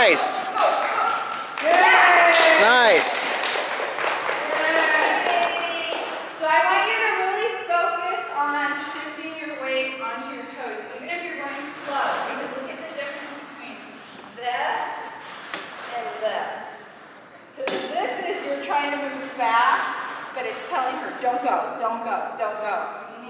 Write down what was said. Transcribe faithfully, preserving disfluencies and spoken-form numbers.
Nice. Nice. So I want you to really focus on shifting your weight onto your toes, even if you're going slow. Because look at the difference between this and this. Because this is you're trying to move fast, but it's telling her, don't go, don't go, don't go. So you